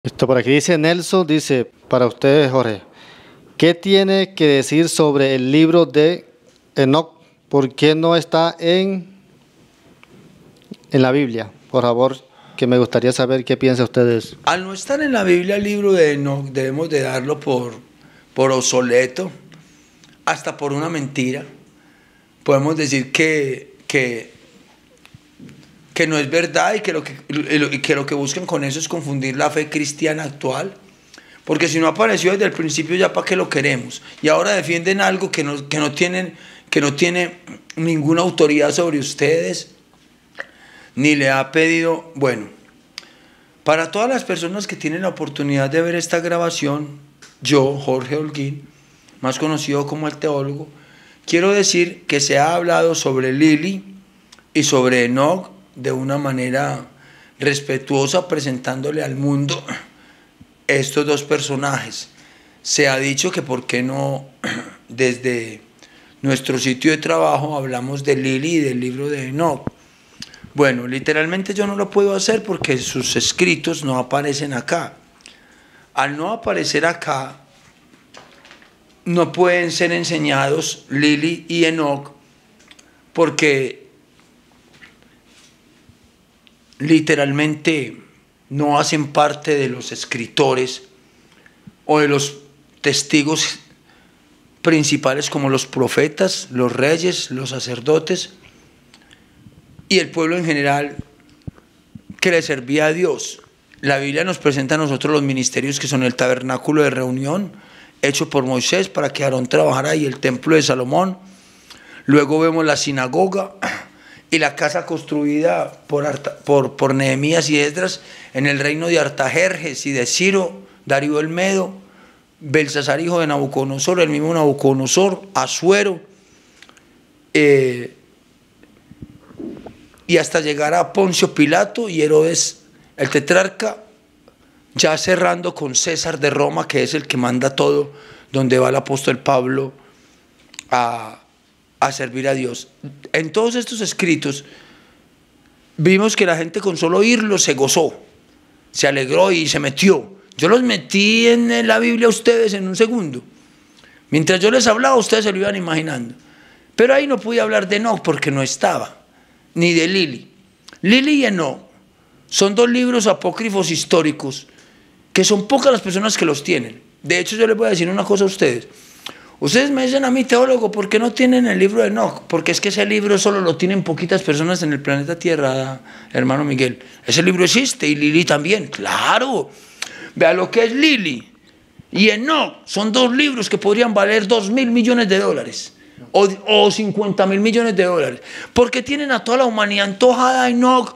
Esto por aquí dice Nelson, dice, para ustedes, Jorge, ¿qué tiene que decir sobre el libro de Enoc? ¿Por qué no está en la Biblia? Por favor, que me gustaría saber qué piensa ustedes. Al no estar en la Biblia el libro de Enoc, debemos de darlo por obsoleto, hasta por una mentira. Podemos decir que no es verdad y que lo que buscan con eso es confundir la fe cristiana actual. Porque si no apareció desde el principio, ya para qué lo queremos. Y ahora defienden algo que no tiene ninguna autoridad sobre ustedes, ni le ha pedido. Bueno, para todas las personas que tienen la oportunidad de ver esta grabación, yo, Jorge Holguín, más conocido como el teólogo, quiero decir que se ha hablado sobre Lili y sobre Enoc de una manera respetuosa, presentándole al mundo estos dos personajes. Se ha dicho que por qué no desde nuestro sitio de trabajo hablamos de Lili y del libro de Enoc. Bueno, literalmente yo no lo puedo hacer porque sus escritos no aparecen acá. Al no aparecer acá, no pueden ser enseñados Lili y Enoc porque literalmente no hacen parte de los escritores o de los testigos principales como los profetas, los reyes, los sacerdotes y el pueblo en general que le servía a Dios. La Biblia nos presenta a nosotros los ministerios que son el tabernáculo de reunión hecho por Moisés para que Aarón trabajara y el templo de Salomón. Luego vemos la sinagoga y la casa construida por Nehemías y Esdras en el reino de Artajerjes y de Ciro, Darío el Medo, Belsasar hijo de Nabucodonosor, el mismo Nabucodonosor, Asuero, y hasta llegar a Poncio Pilato y Herodes el tetrarca, ya cerrando con César de Roma, que es el que manda todo, donde va el apóstol Pablo a servir a Dios. En todos estos escritos vimos que la gente con solo oírlos se gozó, se alegró y se metió. Yo los metí en la Biblia a ustedes en un segundo. Mientras yo les hablaba, ustedes se lo iban imaginando. Pero ahí no pude hablar de Enoc porque no estaba, ni de Lili. Lili y Enoc son dos libros apócrifos históricos que son pocas las personas que los tienen. De hecho, yo les voy a decir una cosa a ustedes. Ustedes me dicen a mí, teólogo, ¿por qué no tienen el libro de Enoc? Porque es que ese libro solo lo tienen poquitas personas en el planeta Tierra, hermano Miguel. Ese libro existe y Lili también, claro. Vea lo que es Lili y Enoc. Son dos libros que podrían valer 2.000 millones de dólares o 50.000 millones de dólares. Porque tienen a toda la humanidad antojada Enoc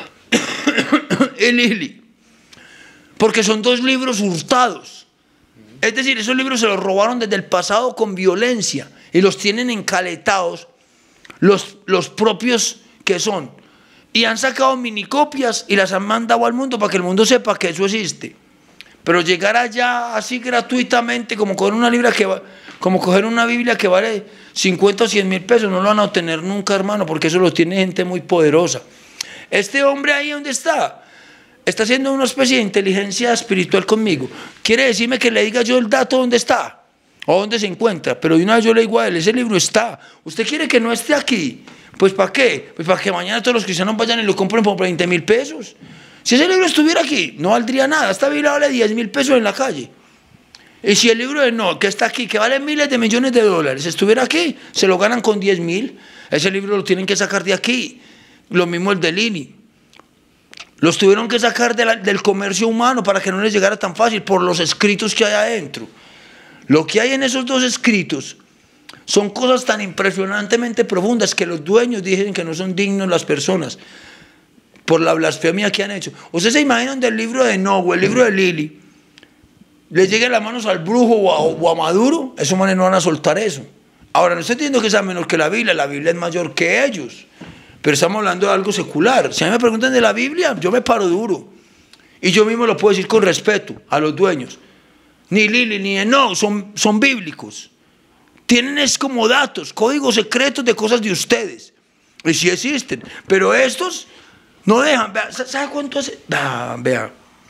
y Lili. Porque son dos libros hurtados. Es decir, esos libros se los robaron desde el pasado con violencia y los tienen encaletados los propios que son. Y han sacado minicopias y las han mandado al mundo para que el mundo sepa que eso existe. Pero llegar allá así gratuitamente, como coger una Biblia que vale 50 o 100 mil pesos, no lo van a obtener nunca, hermano, porque eso lo tiene gente muy poderosa. Este hombre ahí donde está haciendo una especie de inteligencia espiritual conmigo. Quiere decirme que le diga yo el dato dónde está o dónde se encuentra, pero de una vez yo le digo a él, ese libro está. ¿Usted quiere que no esté aquí? Pues ¿para qué? Pues para que mañana todos los cristianos vayan y lo compren por 20.000 pesos. Si ese libro estuviera aquí, no valdría nada. Esta Biblia vale 10.000 pesos en la calle. Y si el libro de Enoc, que está aquí, que vale miles de millones de dólares, estuviera aquí, se lo ganan con 10.000. Ese libro lo tienen que sacar de aquí. Lo mismo el de Lili. Los tuvieron que sacar del comercio humano para que no les llegara tan fácil por los escritos que hay adentro. Lo que hay en esos dos escritos son cosas tan impresionantemente profundas que los dueños dicen que no son dignos las personas por la blasfemia que han hecho. ¿Ustedes se imaginan del libro de Enoc o el libro de Lili le lleguen las manos al brujo o a Maduro? Esos manes no van a soltar eso. Ahora, no estoy diciendo que sea menor que la Biblia es mayor que ellos. Pero estamos hablando de algo secular. Si a mí me preguntan de la Biblia, yo me paro duro. Y yo mismo lo puedo decir con respeto a los dueños. Ni Lili ni Enoc son bíblicos. Tienen es como datos, códigos secretos de cosas de ustedes. Y sí existen. Pero estos no dejan. ¿Sabe cuánto hace? Vea.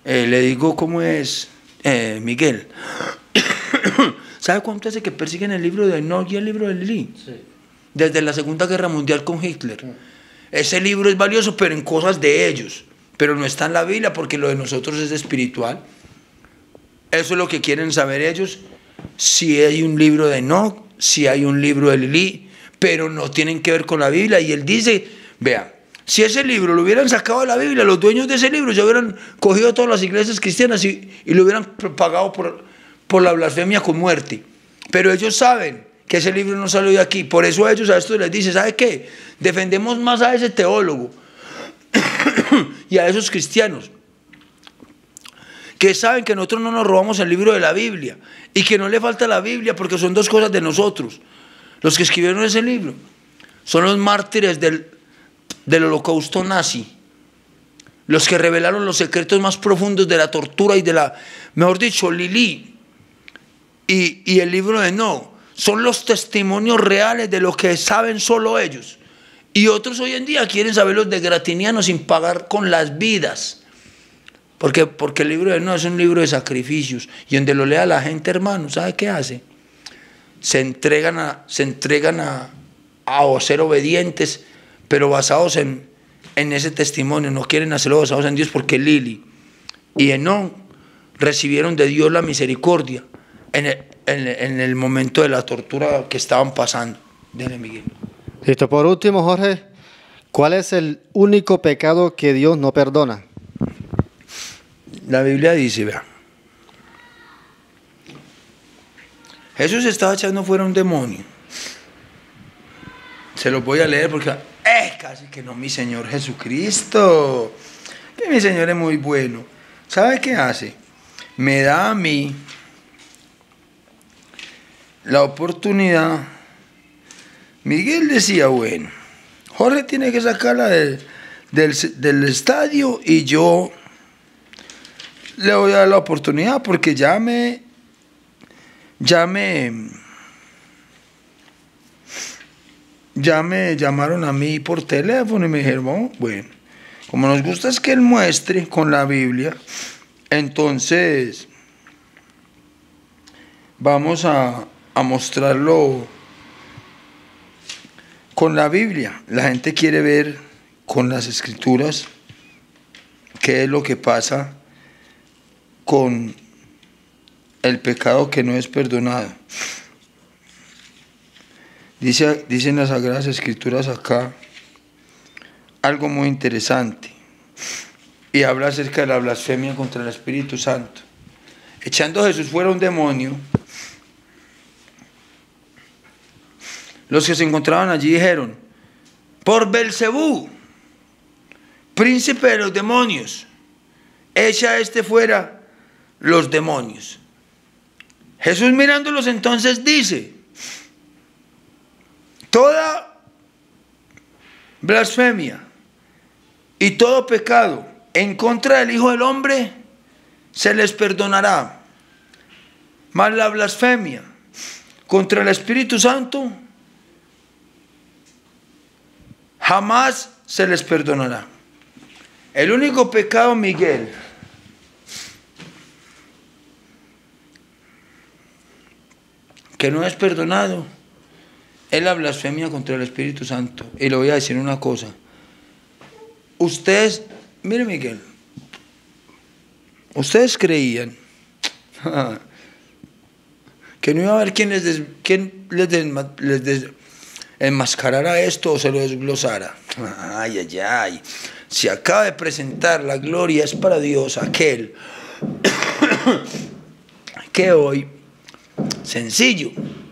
Le digo cómo es, Miguel. ¿Sabe cuánto hace que persiguen el libro de Enoch y el libro de Lili? Sí. Desde la Segunda Guerra Mundial con Hitler. Ese libro es valioso, pero en cosas de ellos. Pero no está en la Biblia porque lo de nosotros es espiritual. Eso es lo que quieren saber ellos. Si hay un libro de Enoch, si hay un libro de Lili, pero no tienen que ver con la Biblia. Y él dice, vea, si ese libro lo hubieran sacado de la Biblia, los dueños de ese libro ya hubieran cogido todas las iglesias cristianas y lo hubieran pagado por la blasfemia con muerte. Pero ellos saben que ese libro no salió de aquí. Por eso a ellos a esto les dice, ¿sabe qué? Defendemos más a ese teólogo y a esos cristianos que saben que nosotros no nos robamos el libro de la Biblia y que no le falta la Biblia porque son dos cosas de nosotros. Los que escribieron ese libro son los mártires del holocausto nazi, los que revelaron los secretos más profundos de la tortura y de la, mejor dicho, Lili y el libro de Enoch son los testimonios reales de lo que saben solo ellos. Y otros hoy en día quieren saber los de Gratiniano sin pagar con las vidas. Porque el libro de Enoch es un libro de sacrificios. Y donde lo lea la gente, hermano, ¿sabe qué hace? Se entregan a ser obedientes, pero basados en ese testimonio. No quieren hacerlo basados en Dios porque Lili y Enoch recibieron de Dios la misericordia en el momento de la tortura que estaban pasando. Dele, Miguel. Listo. Por último, Jorge, ¿cuál es el único pecado que Dios no perdona? La Biblia dice, vea, Jesús estaba echando fuera un demonio. Se los voy a leer porque casi que no, mi Señor Jesucristo, que mi Señor es muy bueno. ¿Sabe qué hace? Me da a mí la oportunidad. Miguel decía, bueno, Jorge tiene que sacarla del estadio y yo le voy a dar la oportunidad porque ya me llamaron a mí por teléfono y me dijeron, bueno, como nos gusta es que él muestre con la Biblia, entonces vamos a mostrarlo con la Biblia. La gente quiere ver con las escrituras qué es lo que pasa con el pecado que no es perdonado. Dicen las Sagradas Escrituras acá algo muy interesante y habla acerca de la blasfemia contra el Espíritu Santo. Echando a Jesús fuera un demonio, los que se encontraban allí dijeron, por Belcebú, príncipe de los demonios, echa a este fuera los demonios. Jesús mirándolos entonces dice, toda blasfemia y todo pecado en contra del Hijo del Hombre se les perdonará, mas la blasfemia contra el Espíritu Santo jamás se les perdonará. El único pecado, Miguel, que no es perdonado es la blasfemia contra el Espíritu Santo. Y le voy a decir una cosa. Ustedes, mire Miguel, ustedes creían que no iba a haber quien les enmascarara esto o se lo desglosara. Ay, ay, ay. Se acaba de presentar, la gloria es para Dios, aquel que hoy, sencillo,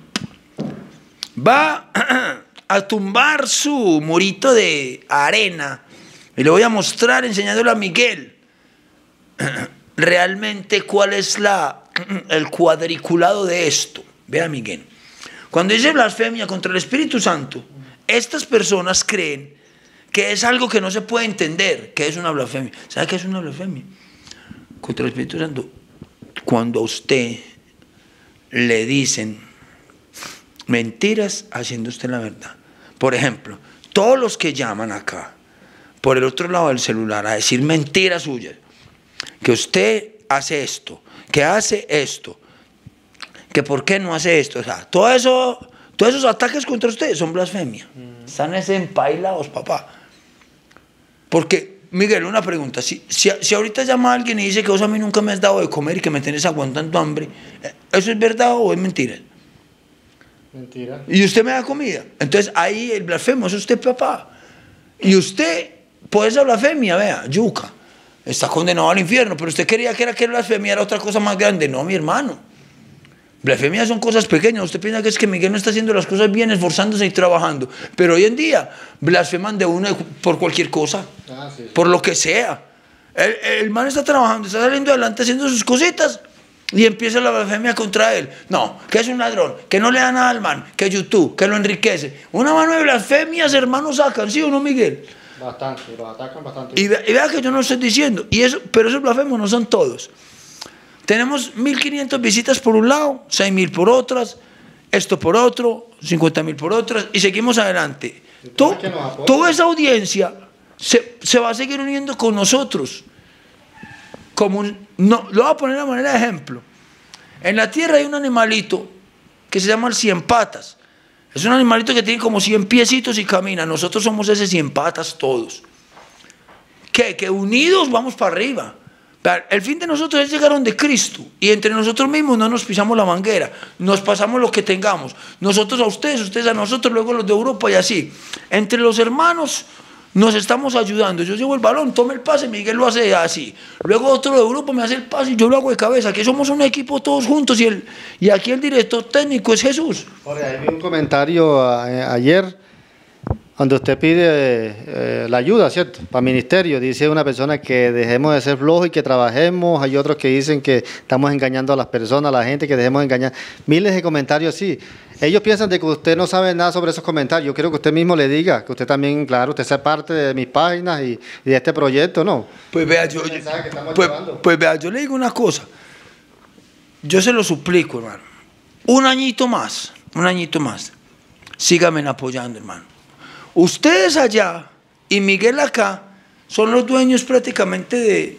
va a tumbar su murito de arena y le voy a mostrar, enseñándole a Miguel realmente cuál es el cuadriculado de esto. Vea, Miguel, cuando dice blasfemia contra el Espíritu Santo, estas personas creen que es algo que no se puede entender, que es una blasfemia. ¿Sabe qué es una blasfemia? Contra el Espíritu Santo, cuando a usted le dicen mentiras haciendo usted la verdad. Por ejemplo, todos los que llaman acá por el otro lado del celular a decir mentiras suyas, que usted hace esto, que hace esto, que por qué no hace esto. O sea, todos esos ataques contra usted son blasfemia. Están empailados, papá. Porque, Miguel, una pregunta. Si ahorita llama a alguien y dice que vos a mí nunca me has dado de comer y que me tenés aguantando hambre, ¿eso es verdad o es mentira? Mentira. Y usted me da comida. Entonces ahí el blasfemo es usted, papá. Y usted, por esa blasfemia, vea, yuca, está condenado al infierno. Pero usted quería que blasfemia era otra cosa más grande. No, mi hermano. Blasfemia son cosas pequeñas. Usted piensa que es que Miguel no está haciendo las cosas bien, esforzándose y trabajando. Pero hoy en día blasfeman de uno por cualquier cosa, por lo que sea. El man está trabajando, está saliendo adelante haciendo sus cositas y empieza la blasfemia contra él. No, que es un ladrón, que no le da nada al man, que YouTube, que lo enriquece. Una mano de blasfemias, hermanos, sacan, ¿sí o no, Miguel? Bastante, los atacan bastante. Y vea que yo no estoy diciendo, pero esos blasfemos no son todos. Tenemos 1.500 visitas por un lado, 6.000 por otras, esto por otro, 50.000 por otras, y seguimos adelante. Toda esa audiencia se va a seguir uniendo con nosotros. Lo voy a poner de manera de ejemplo. En la tierra hay un animalito que se llama el 100 patas. Es un animalito que tiene como 100 piecitos y camina. Nosotros somos ese 100 patas todos. Que unidos vamos para arriba. El fin de nosotros es llegar donde Cristo, y entre nosotros mismos no nos pisamos la manguera, nos pasamos lo que tengamos, nosotros a ustedes, ustedes a nosotros, luego los de Europa y así. Entre los hermanos nos estamos ayudando. Yo llevo el balón, tome el pase, Miguel lo hace así, luego otro de Europa me hace el pase y yo lo hago de cabeza. Aquí somos un equipo todos juntos y aquí el director técnico es Jesús. Jorge, ahí vi un comentario ayer donde usted pide la ayuda, ¿cierto? Para el ministerio. Dice una persona que dejemos de ser flojos y que trabajemos. Hay otros que dicen que estamos engañando a las personas, a la gente, que dejemos de engañar. Miles de comentarios así. Ellos piensan de que usted no sabe nada sobre esos comentarios. Yo quiero que usted mismo le diga, que usted también, claro, usted sea parte de mis páginas y de este proyecto, ¿no? Pues vea, yo le digo una cosa. Yo se lo suplico, hermano. Un añito más. Síganme apoyando, hermano. Ustedes allá y Miguel acá son los dueños prácticamente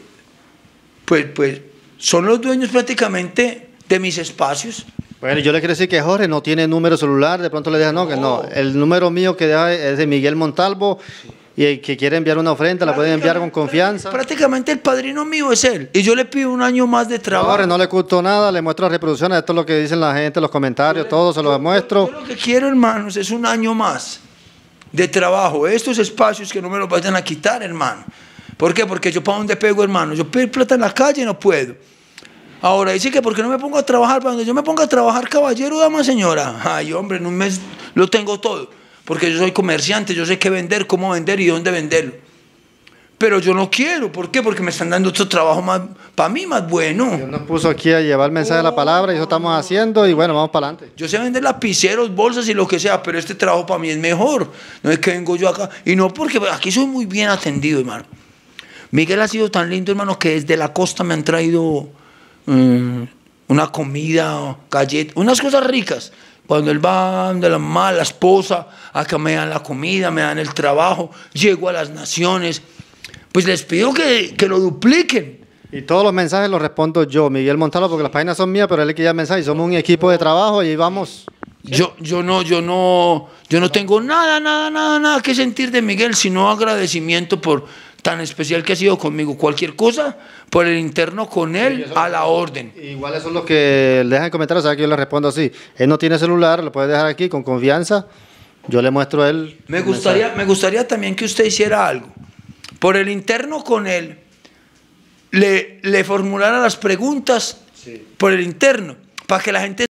son los dueños prácticamente de mis espacios. Bueno, yo le quiero decir que Jorge no tiene número celular, de pronto le deja que no. El número mío que deja es de Miguel Montalvo, y el que quiere enviar una ofrenda la puede enviar con confianza. Prácticamente el padrino mío es él, y yo le pido un año más de trabajo. Jorge, no le costó nada, le muestro las reproducciones, esto es lo que dicen la gente, los comentarios, todo se los muestro. Yo lo que quiero, hermanos, es un año más de trabajo, estos espacios que no me los vayan a quitar, hermano. ¿Por qué? Porque yo para dónde pego, hermano. Yo pedir plata en la calle no puedo. Ahora dice que porque no me pongo a trabajar, para donde yo me ponga a trabajar, caballero, dama, señora. Ay, hombre, en un mes lo tengo todo. Porque yo soy comerciante, yo sé qué vender, cómo vender y dónde venderlo. Pero yo no quiero, ¿por qué? Porque me están dando otro trabajo más, para mí, más bueno. Dios nos puso aquí a llevar el mensaje de la palabra y eso estamos haciendo y bueno, vamos para adelante. Yo sé vender lapiceros, bolsas y lo que sea, pero este trabajo para mí es mejor. No es que vengo yo acá, y no porque aquí soy muy bien atendido, hermano. Miguel ha sido tan lindo, hermano, que desde la costa me han traído una comida, galletas, unas cosas ricas. Cuando él va de la mamá, la esposa, acá me dan la comida, me dan el trabajo, llego a las naciones. Pues les pido que lo dupliquen. Y todos los mensajes los respondo yo, Miguel Montalvo, porque las páginas son mías, pero él es que ya el mensaje. Somos un equipo de trabajo y vamos. Yo no tengo nada que sentir de Miguel, sino agradecimiento por tan especial que ha sido conmigo. Cualquier cosa, por el interno con él, a la orden. Igual eso es lo que le dejan en comentarios, o sea que yo le respondo así. Él no tiene celular, lo puede dejar aquí con confianza. Yo le muestro a él. Me gustaría también que usted hiciera algo. Por el interno con él, le formulara las preguntas por el interno, para que la gente